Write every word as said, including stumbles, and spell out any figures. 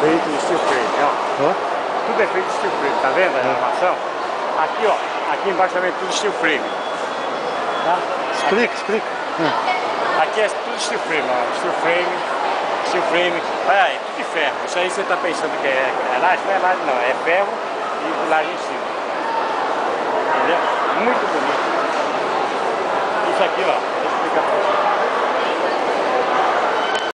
feito de steel frame, ó. Ó. Tudo é feito de steel frame, tá vendo a armação? Aqui, ó, aqui embaixo também é tudo steel frame. Tá? Explica, aqui, explica. Hum. aqui é tudo steel frame, ó. Steel frame, steel frame. Olha aí, tudo de ferro. Isso aí você tá pensando que é, é laje? Não é laje não, é ferro e laje em cima.